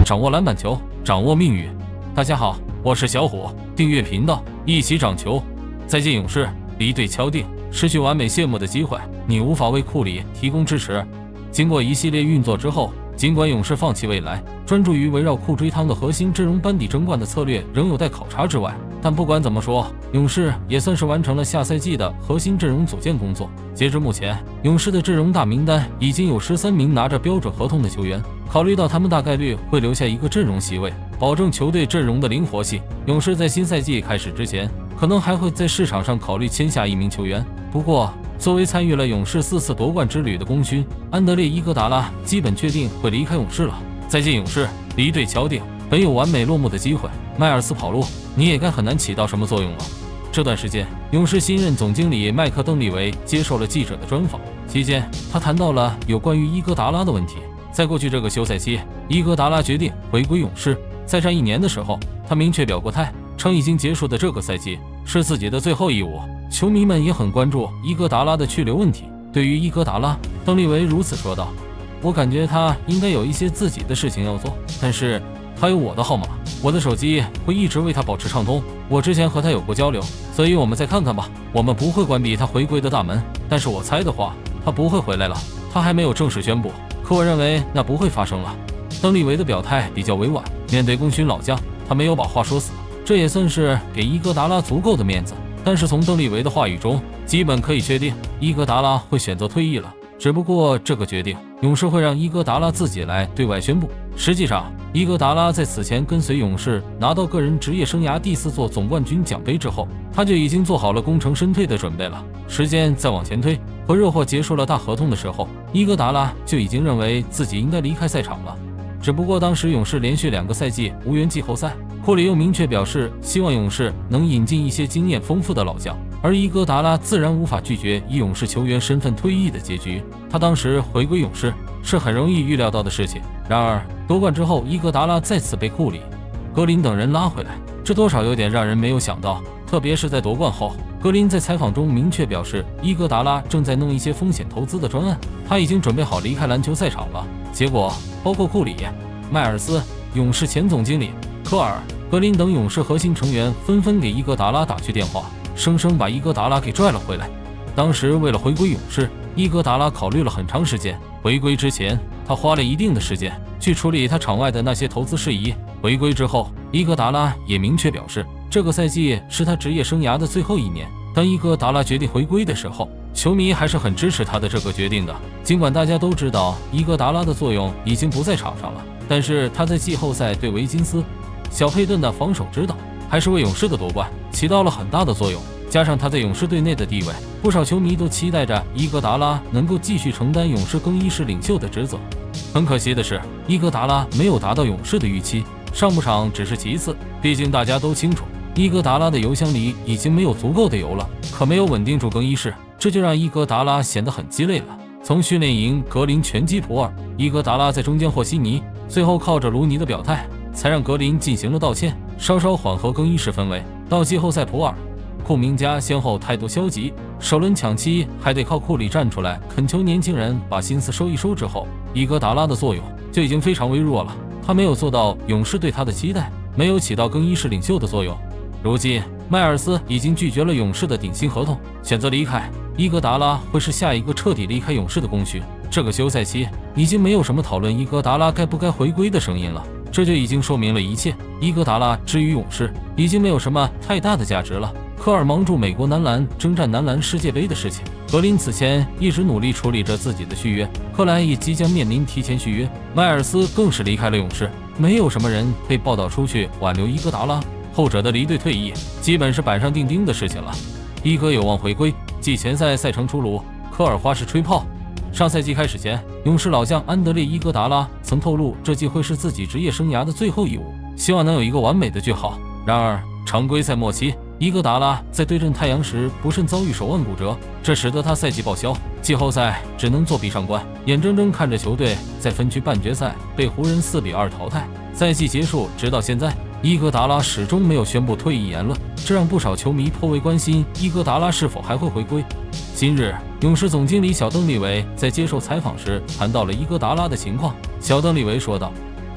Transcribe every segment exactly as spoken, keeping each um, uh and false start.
掌握篮板球，掌握命运。大家好，我是小虎，订阅频道，一起掌球。再见勇士，离队敲定，失去完美谢幕的机会，你无法为库里提供支持。经过一系列运作之后，尽管勇士放弃未来，专注于围绕库追汤的核心阵容班底争冠的策略仍有待考察之外，但不管怎么说，勇士也算是完成了下赛季的核心阵容组建工作。截至目前，勇士的阵容大名单已经有十三名拿着标准合同的球员。考虑到他们大概率会留下一个阵容席位，保证球队阵容的灵活性，勇士在新赛季开始之前，可能还会在市场上考虑签下一名球员。不过，作为参与了勇士四次夺冠之旅的功勋，安德烈·伊戈达拉基本确定会离开勇士了。再见勇士，离队敲定。本有完美落幕的机会，迈尔斯跑路，你也该很难起到什么作用了。这段时间，勇士新任总经理麦克邓利维接受了记者的专访，期间他谈到了有关于伊戈达拉的问题。在过去这个休赛期，伊戈达拉决定回归勇士。在战一年的时候，他明确表过态，称已经结束的这个赛季是自己的最后一舞。球迷们也很关注伊戈达拉的去留问题。对于伊戈达拉，邓利维如此说道：“我感觉他应该有一些自己的事情要做，但是他有我的号码，我的手机会一直为他保持畅通。我之前和他有过交流，所以我们再看看吧。我们不会关闭他回归的大门，但是我猜的话，他不会回来了。他还没有正式宣布，可我认为那不会发生了。”邓利维的表态比较委婉，面对功勋老将，他没有把话说死，这也算是给伊戈达拉足够的面子。但是从邓利维的话语中，基本可以确定伊戈达拉会选择退役了。只不过这个决定，勇士会让伊戈达拉自己来对外宣布。实际上，伊戈达拉在此前跟随勇士拿到个人职业生涯第四座总冠军奖杯之后，他就已经做好了功成身退的准备了。时间再往前推，和热火结束了大合同的时候，伊戈达拉就已经认为自己应该离开赛场了。只不过当时勇士连续两个赛季无缘季后赛，库里又明确表示希望勇士能引进一些经验丰富的老将，而伊戈达拉自然无法拒绝以勇士球员身份退役的结局。他当时回归勇士是很容易预料到的事情。然而夺冠之后，伊戈达拉再次被库里、格林等人拉回来，这多少有点让人没有想到。特别是在夺冠后，格林在采访中明确表示，伊戈达拉正在弄一些风险投资的专案，他已经准备好离开篮球赛场了。结果包括库里、迈尔斯、勇士前总经理科尔、格林等勇士核心成员纷纷给伊戈达拉打去电话，生生把伊戈达拉给拽了回来。当时为了回归勇士，伊戈达拉考虑了很长时间。回归之前，他花了一定的时间去处理他场外的那些投资事宜。回归之后，伊戈达拉也明确表示，这个赛季是他职业生涯的最后一年。当伊戈达拉决定回归的时候，球迷还是很支持他的这个决定的。尽管大家都知道伊戈达拉的作用已经不在场上了，但是他在季后赛对维金斯、小佩顿的防守指导，还是为勇士的夺冠起到了很大的作用。加上他在勇士队内的地位，不少球迷都期待着伊戈达拉能够继续承担勇士更衣室领袖的职责。很可惜的是，伊戈达拉没有达到勇士的预期，上不场只是其次。毕竟大家都清楚，伊戈达拉的油箱里已经没有足够的油了，可没有稳定住更衣室，这就让伊戈达拉显得很鸡肋了。从训练营格林拳击普尔，伊戈达拉在中间和稀泥，最后靠着卢尼的表态，才让格林进行了道歉，稍稍缓和更衣室氛围。到季后赛普尔、库明加先后态度消极，首轮抢七还得靠库里站出来恳求年轻人把心思收一收之后，伊戈达拉的作用就已经非常微弱了。他没有做到勇士对他的期待，没有起到更衣室领袖的作用。如今迈尔斯已经拒绝了勇士的顶薪合同，选择离开，伊戈达拉会是下一个彻底离开勇士的功勋。这个休赛期已经没有什么讨论伊戈达拉该不该回归的声音了，这就已经说明了一切。伊戈达拉之于勇士已经没有什么太大的价值了。科尔忙住美国男篮征战男篮世界杯的事情，格林此前一直努力处理着自己的续约，克莱也即将面临提前续约，迈尔斯更是离开了勇士。没有什么人被报道出去挽留伊戈达拉，后者的离队退役基本是板上钉钉的事情了。伊戈有望回归，季前赛赛程出炉，科尔花式吹炮。上赛季开始前，勇士老将安德烈·伊戈达拉曾透露，这季会是自己职业生涯的最后一舞，希望能有一个完美的句号。然而常规赛末期，伊戈达拉在对阵太阳时不慎遭遇手腕骨折，这使得他赛季报销，季后赛只能作壁上观，眼睁睁看着球队在分区半决赛被湖人四比二淘汰。赛季结束直到现在，伊戈达拉始终没有宣布退役言论，这让不少球迷颇为关心伊戈达拉是否还会回归。今日，勇士总经理小邓利维在接受采访时谈到了伊戈达拉的情况。小邓利维说道：“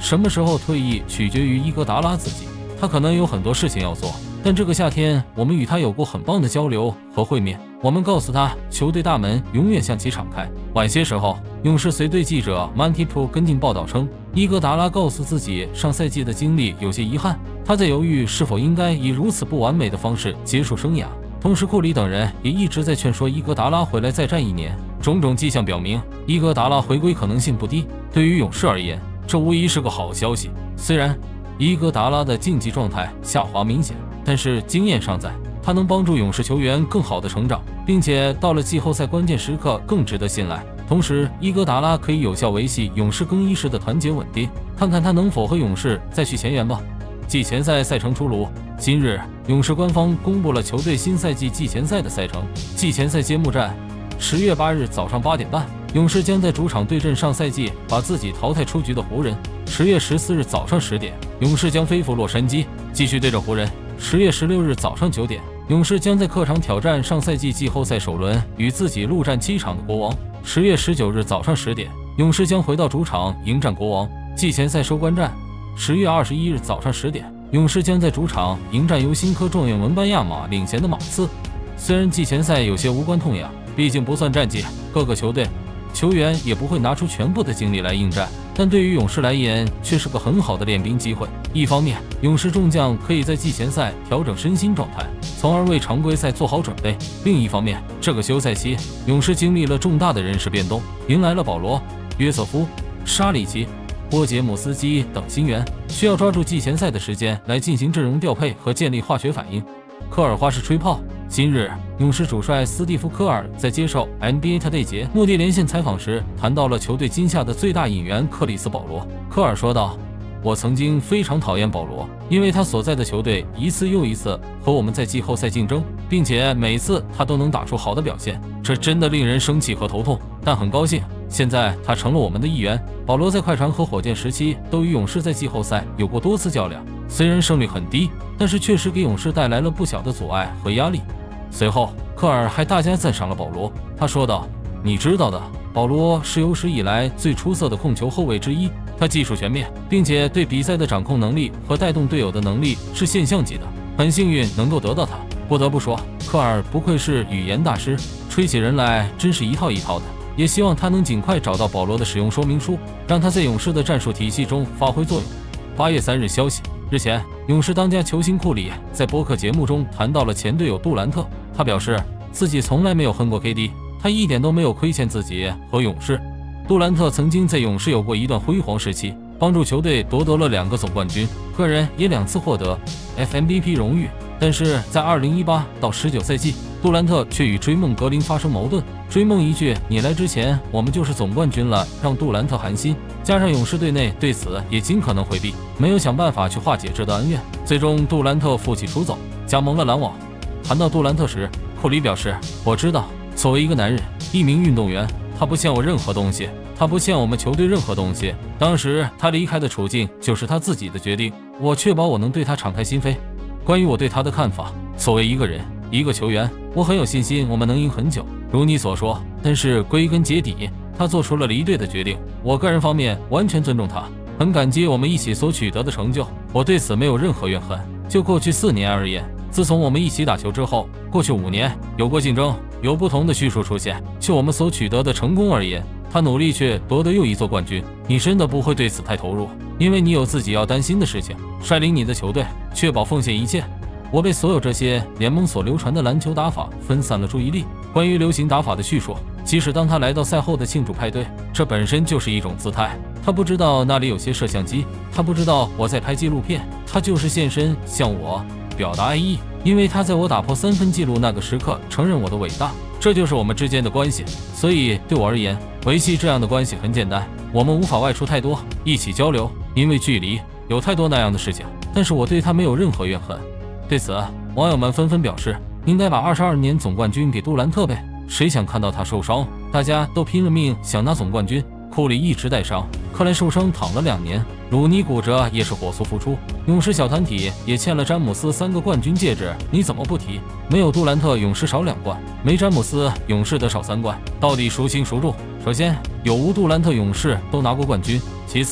什么时候退役取决于伊戈达拉自己，他可能有很多事情要做。但这个夏天，我们与他有过很棒的交流和会面。我们告诉他，球队大门永远向其敞开。晚些时候，勇士随队记者 Monty Pro 跟进报道称，伊戈达拉告诉自己，上赛季的经历有些遗憾，他在犹豫是否应该以如此不完美的方式结束生涯。同时，库里等人也一直在劝说伊戈达拉回来再战一年。种种迹象表明，伊戈达拉回归可能性不低。对于勇士而言，这无疑是个好消息。虽然伊戈达拉的竞技状态下滑明显，但是经验尚在，他能帮助勇士球员更好的成长，并且到了季后赛关键时刻更值得信赖。同时，伊戈达拉可以有效维系勇士更衣室的团结稳定，看看他能否和勇士再续前缘吧。季前赛赛程出炉，今日勇士官方公布了球队新赛季季前赛的赛程。季前赛揭幕战，十月八日早上八点半，勇士将在主场对阵上赛季把自己淘汰出局的湖人。十月十四日早上十点，勇士将飞赴洛杉矶，继续对阵湖人。十月十六日早上九点，勇士将在客场挑战上赛季季后赛首轮与自己陆战七场的国王。十月十九日早上十点，勇士将回到主场迎战国王。季前赛收官战，十月二十一日早上十点，勇士将在主场迎战由新科状元文班亚马领衔的马刺。虽然季前赛有些无关痛痒，毕竟不算战绩，各个球队球员也不会拿出全部的精力来应战，但对于勇士来言却是个很好的练兵机会。一方面，勇士众将可以在季前赛调整身心状态，从而为常规赛做好准备；另一方面，这个休赛期，勇士经历了重大的人事变动，迎来了保罗、约瑟夫、沙里奇、波杰姆斯基等新援，需要抓住季前赛的时间来进行阵容调配和建立化学反应。科尔花式吹炮。今日，勇士主帅斯蒂夫·科尔在接受 N B A Today 节目的连线采访时，谈到了球队今夏的最大引援克里斯·保罗。科尔说道：“我曾经非常讨厌保罗，因为他所在的球队一次又一次和我们在季后赛竞争，并且每次他都能打出好的表现，这真的令人生气和头痛。但很高兴，现在他成了我们的一员。”保罗在快船和火箭时期都与勇士在季后赛有过多次较量，虽然胜率很低，但是确实给勇士带来了不小的阻碍和压力。随后，科尔还大加赞赏了保罗。他说道：“你知道的，保罗是有史以来最出色的控球后卫之一。他技术全面，并且对比赛的掌控能力和带动队友的能力是现象级的。很幸运能够得到他。不得不说，科尔不愧是语言大师，吹起人来真是一套一套的。也希望他能尽快找到保罗的使用说明书，让他在勇士的战术体系中发挥作用。”八月三日消息，日前，勇士当家球星库里在播客节目中谈到了前队友杜兰特。他表示自己从来没有恨过 K D， 他一点都没有亏欠自己和勇士。杜兰特曾经在勇士有过一段辉煌时期，帮助球队夺得了两个总冠军，个人也两次获得 F M V P 荣誉。但是在二零一八到十九赛季，杜兰特却与追梦格林发生矛盾。追梦一句“你来之前我们就是总冠军了”，让杜兰特寒心，加上勇士队内对此也尽可能回避，没有想办法去化解这段恩怨。最终，杜兰特负气出走，加盟了篮网。谈到杜兰特时，库里表示：“我知道，作为一个男人，一名运动员，他不欠我任何东西，他不欠我们球队任何东西。当时他离开的处境就是他自己的决定，我确保我能对他敞开心扉。关于我对他的看法，作为一个人，一个球员，我很有信心我们能赢很久，如你所说。但是归根结底，他做出了离队的决定，我个人方面完全尊重他，很感激我们一起所取得的成就，我对此没有任何怨恨。就过去四年而言，自从我们一起打球之后，过去五年有过竞争，有不同的叙述出现。就我们所取得的成功而言，他努力却夺得又一座冠军。你真的不会对此太投入，因为你有自己要担心的事情，率领你的球队，确保奉献一切。我被所有这些联盟所流传的篮球打法分散了注意力。关于流行打法的叙述，即使当他来到赛后的庆祝派对，这本身就是一种姿态。他不知道那里有些摄像机，他不知道我在拍纪录片，他就是现身向我表达爱意，因为他在我打破三分纪录那个时刻承认我的伟大。这就是我们之间的关系。所以对我而言，维系这样的关系很简单，我们无法外出太多，一起交流，因为距离有太多那样的事情。但是我对他没有任何怨恨。对此，网友们纷纷表示，应该把二十二年总冠军给杜兰特呗，谁想看到他受伤？大家都拼了命想拿总冠军。库里一直带伤，克莱受伤躺了两年，鲁尼骨折也是火速复出。勇士小团体也欠了詹姆斯三个冠军戒指，你怎么不提？没有杜兰特，勇士少两冠；没詹姆斯，勇士得少三冠。到底孰轻孰重？首先，有无杜兰特，勇士都拿过冠军；其次，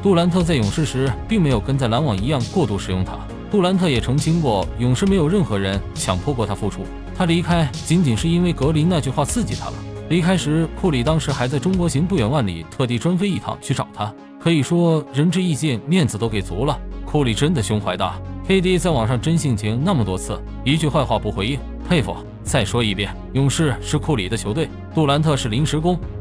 杜兰特在勇士时并没有跟在篮网一样过度使用他。杜兰特也澄清过，勇士没有任何人强迫过他复出，他离开仅仅是因为格林那句话刺激他了。离开时，库里当时还在中国行不远万里，特地专飞一趟去找他，可以说仁至义尽，面子都给足了。库里真的胸怀大 ，K D 在网上真性情那么多次，一句坏话不回应，佩服。再说一遍，勇士是库里的球队，杜兰特是临时工，